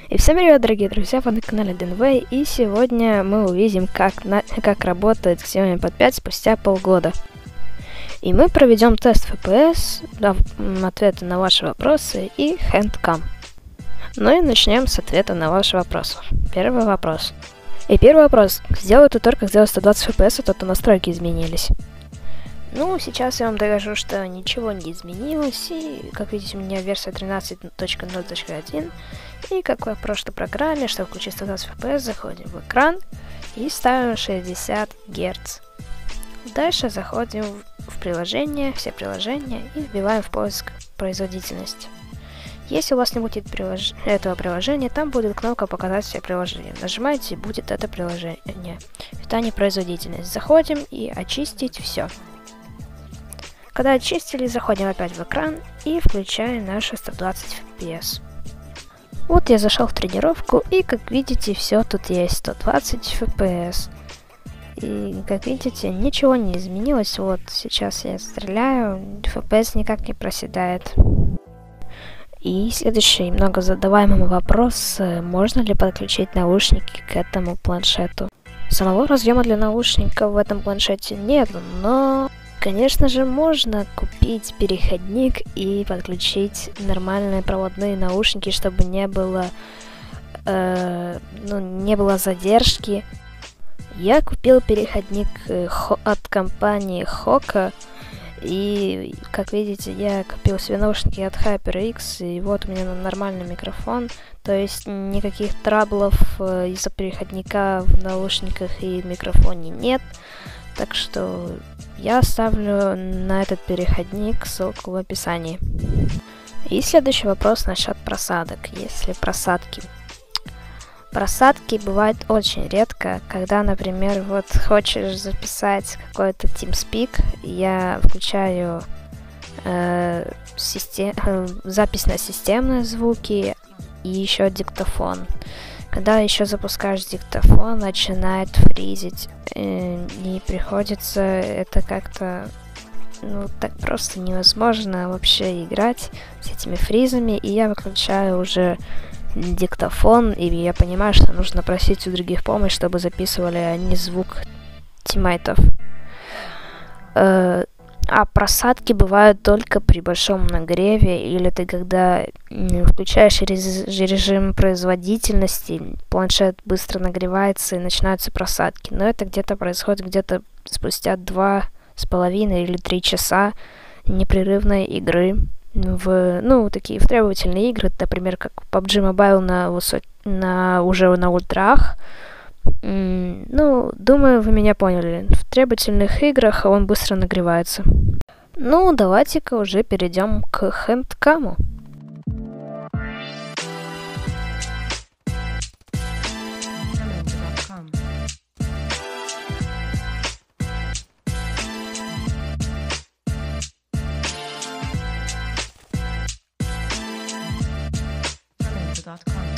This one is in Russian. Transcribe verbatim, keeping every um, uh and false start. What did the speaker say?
И всем привет, дорогие друзья, вы на канале Denway, и сегодня мы увидим, как, на, как работает Xiaomi Pad пять спустя полгода. И мы проведем тест эф пи эс, дав ответы на ваши вопросы и HandCam. Ну и начнем с ответа на ваши вопросы. Первый вопрос. И первый вопрос. Сделаю тутор, как сделать сто двадцать эф пи эс, а то настройки изменились. Ну, сейчас я вам докажу, что ничего не изменилось, и, как видите, у меня версия тринадцать точка ноль точка один, и, как в прошлой программе, чтобы включить сто двадцать эф пи эс, заходим в экран и ставим шестьдесят герц. Дальше заходим в приложение, все приложения, и вбиваем в поиск производительность. Если у вас не будет прилож... этого приложения, там будет кнопка «Показать все приложения». Нажимаете, и будет это приложение. Питание, производительность. Заходим и очистить все. Когда очистили, заходим опять в экран и включаем наши сто двадцать эф пи эс. Вот я зашел в тренировку, и как видите, все тут есть сто двадцать эф пи эс. И как видите, ничего не изменилось. Вот сейчас я стреляю, эф пи эс никак не проседает. И следующий много задаваемый вопрос: можно ли подключить наушники к этому планшету? Самого разъема для наушников в этом планшете нет, но конечно же можно купить переходник и подключить нормальные проводные наушники, чтобы не было, э, ну, не было задержки. Я купил переходник от компании Hoka, и, как видите, я купил себе наушники от HyperX, и вот у меня нормальный микрофон, то есть никаких траблов из-за переходника в наушниках и микрофоне нет, так что я оставлю на этот переходник ссылку в описании. И следующий вопрос насчет просадок. Если просадки. Просадки бывают очень редко, когда, например, вот хочешь записать какой-то TeamSpeak, я включаю э, систем... запись на системные звуки и еще диктофон. Когда еще запускаешь диктофон, начинает фризить, э, и приходится это как-то, ну, так просто невозможно вообще играть с этими фризами, и я выключаю уже диктофон, и я понимаю, что нужно просить у других помощь, чтобы записывали они звук тиммейтов. Э, А просадки бывают только при большом нагреве, или ты когда включаешь режим производительности, планшет быстро нагревается и начинаются просадки. Но это где-то происходит где-то спустя два с половиной или три часа непрерывной игры в, ну, такие в требовательные игры, например, как пабг Mobile на, высот... на уже на ультрах. Ну, думаю, вы меня поняли. В требовательных играх он быстро нагревается. Ну, давайте-ка уже перейдем к HandCam. dot com